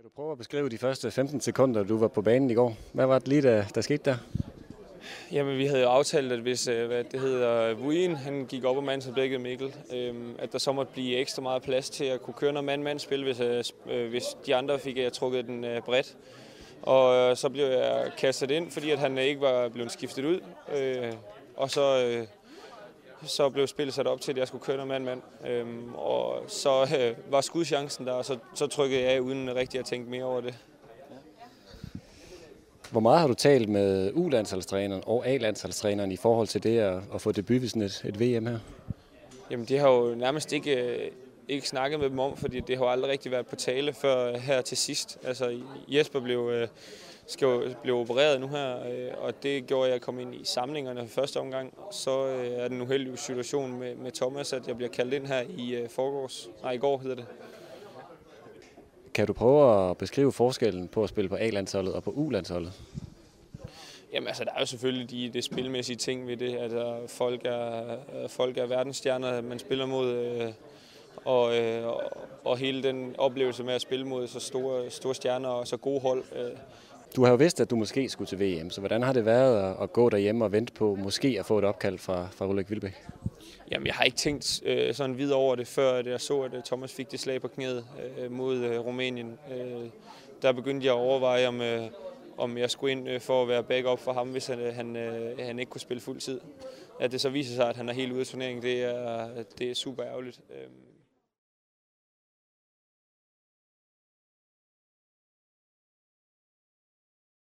Du prøver at beskrive de første 15 sekunder, du var på banen i går. Hvad var det lige, der skete der? Jamen, vi havde jo aftalt, at hvis Vuyen, han gik op og mandsopdækkede Mikkel, at der så måtte blive ekstra meget plads til at kunne køre noget mand-mand-spil, hvis de andre fik trukket den bredt. Og så blev jeg kastet ind, fordi at han ikke var blevet skiftet ud. Og så blev spillet sat op til, at jeg skulle køre noget mand-mand. Og så var skudchancen der, og så trykkede jeg af, uden rigtig at tænke mere over det. Hvor meget har du talt med U-landsholdstræneren og A-landsholdstræneren i forhold til det at få debut ved sådan et VM her? Jamen, det har jo nærmest ikke snakket med dem om, fordi det har jo aldrig rigtig været på tale før her til sidst. Altså, Jesper blev opereret nu her, og det gjorde, at jeg kom ind i samlingerne første omgang. Så er den uheldige situation med Thomas, at jeg bliver kaldt ind her i går hedder det. Kan du prøve at beskrive forskellen på at spille på A-landsholdet og på U-landsholdet? Jamen altså, der er jo selvfølgelig det spilmæssige ting ved det, at folk er verdensstjerner, man spiller mod, og hele den oplevelse med at spille mod så store stjerner og så gode hold. Du har jo vidst, at du måske skulle til VM, så hvordan har det været at gå derhjemme og vente på måske at få et opkald fra Ulrik Wilbek? Jamen, jeg har ikke tænkt sådan videre over det, før jeg så, at Thomas fik det slag på knæet mod Rumænien. Der begyndte jeg at overveje, om jeg skulle ind for at være backup for ham, hvis han ikke kunne spille fuld tid. At det så viser sig, at han er helt ude af turneringen, det er super ærgerligt.